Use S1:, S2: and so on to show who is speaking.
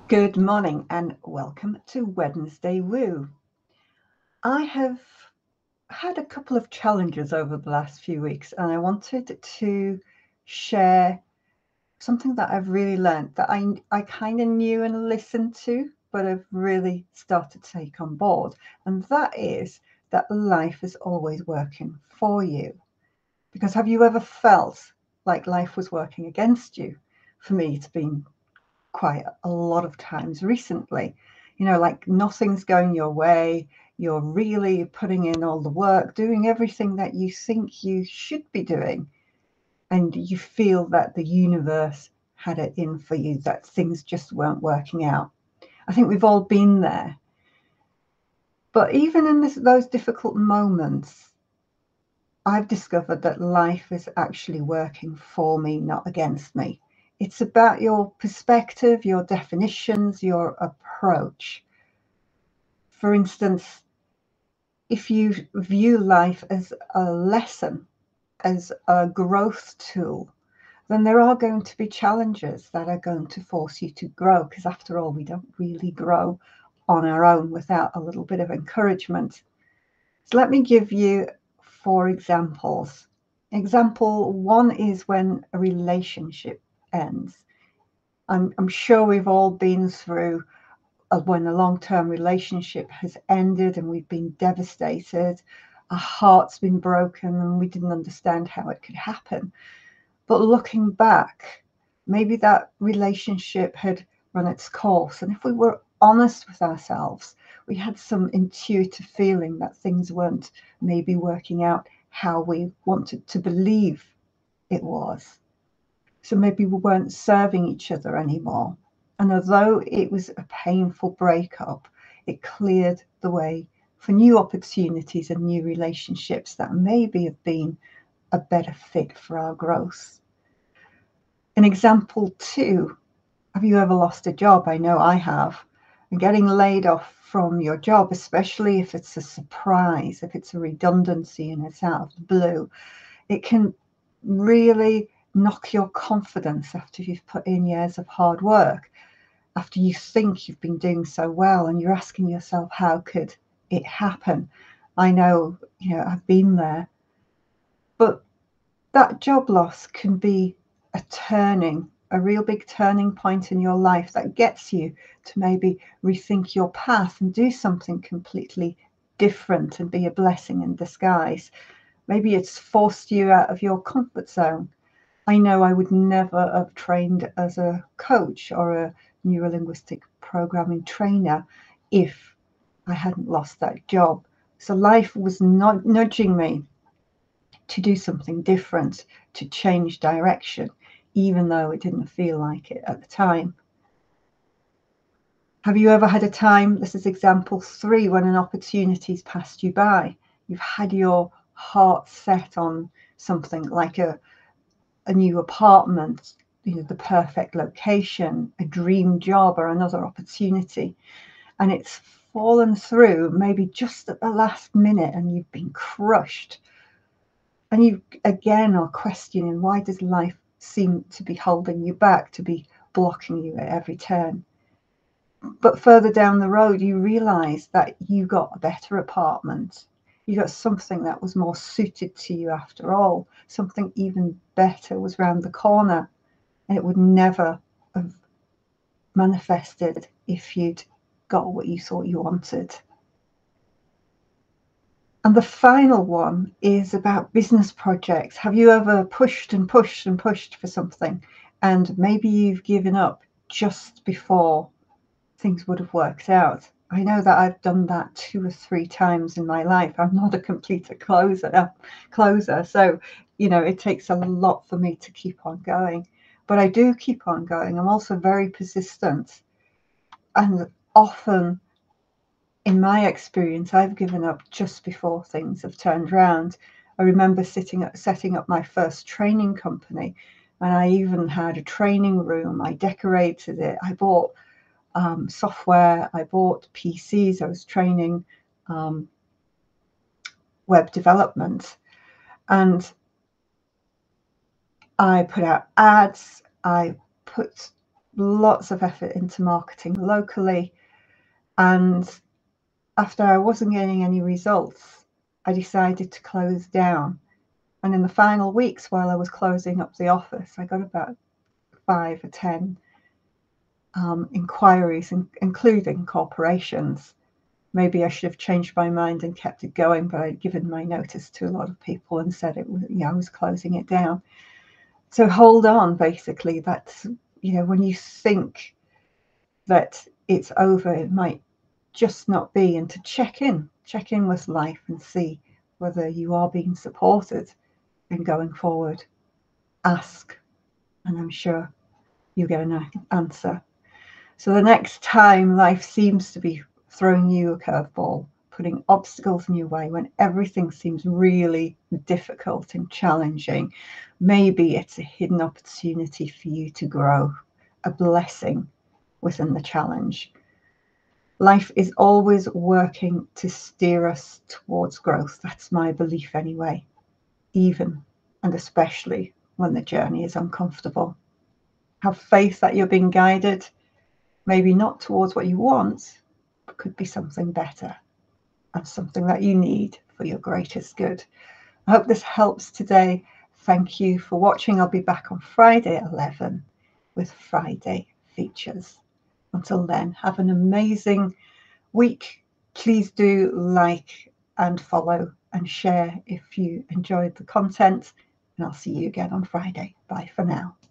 S1: Good morning and welcome to Wednesday Woo. I have had a couple of challenges over the last few weeks, and I wanted to share something that I've really learned that I kind of knew and listened to, but I've really started to take on board. And that is that life is always working for you. Because have you ever felt like life was working against you? For me, it's been quite a lot of times recently. Like nothing's going your way. You're really putting in all the work, doing everything that you think you should be doing. And you feel that the universe had it in for you, that things just weren't working out. I think we've all been there. But even in those difficult moments, I've discovered that life is actually working for me, not against me. It's about your perspective, your definitions, your approach. For instance, if you view life as a lesson, as a growth tool, then there are going to be challenges that are going to force you to grow, because after all, we don't really grow on our own without a little bit of encouragement. So let me give you 4 examples. Example one is when a relationship ends. I'm sure we've all been through when a long-term relationship has ended and we've been devastated. Our heart's been broken and we didn't understand how it could happen. But looking back, maybe that relationship had run its course. And if we were honest with ourselves, we had some intuitive feeling that things weren't maybe working out how we wanted to believe it was. So maybe we weren't serving each other anymore. And although it was a painful breakup, it cleared the way for new opportunities and new relationships that maybe have been a better fit for our growth. An example two, have you ever lost a job? I know I have. And getting laid off from your job, especially if it's a surprise, if it's a redundancy and it's out of the blue, it can really knock your confidence after you've put in years of hard work, after you think you've been doing so well and you're asking yourself, how could it happen? I know, I've been there. But that job loss can be a real big turning point in your life that gets you to maybe rethink your path and do something completely different and be a blessing in disguise. Maybe it's forced you out of your comfort zone. I know I would never have trained as a coach or a neurolinguistic programming trainer if I hadn't lost that job. So life was not nudging me to do something different, to change direction, even though it didn't feel like it at the time. Have you ever had a time, this is example 3, when an opportunity's passed you by? You've had your heart set on something like a new apartment, the perfect location, a dream job or another opportunity, and it's fallen through maybe just at the last minute and you've been crushed. And you again are questioning, why does life seem to be holding you back, to be blocking you at every turn? But further down the road, you realize that you got a better apartment. You got something that was more suited to you after all. Something even better was round the corner. And it would never have manifested if you'd got what you thought you wanted. And the final one is about business projects. Have you ever pushed and pushed and pushed for something, and maybe you've given up just before things would have worked out? I know that I've done that 2 or 3 times in my life. I'm not a complete closer. So, it takes a lot for me to keep on going. But I do keep on going. I'm also very persistent. And often, in my experience, I've given up just before things have turned around. I remember setting up my first training company, and I even had a training room. I decorated it. I bought software. I bought PCs. I was training web development, and I put out ads. I put lots of effort into marketing locally. And after I wasn't getting any results, I decided to close down. And in the final weeks, while I was closing up the office, I got about 5 or 10 inquiries, including corporations. Maybe I should have changed my mind and kept it going, but I'd given my notice to a lot of people and said it was, I was closing it down. So hold on, basically. That's, when you think that it's over, it might just not be. And to check in with life and see whether you are being supported in going forward. Ask, and I'm sure you get an answer. So the next time life seems to be throwing you a curveball, putting obstacles in your way, when everything seems really difficult and challenging, maybe it's a hidden opportunity for you to grow, a blessing within the challenge. Life is always working to steer us towards growth. That's my belief anyway, even and especially when the journey is uncomfortable. Have faith that you're being guided, maybe not towards what you want, but could be something better and something that you need for your greatest good. I hope this helps today. Thank you for watching. I'll be back on Friday at 11 with Friday features. Until then, have an amazing week. Please do like and follow and share if you enjoyed the content, and I'll see you again on Friday. Bye for now.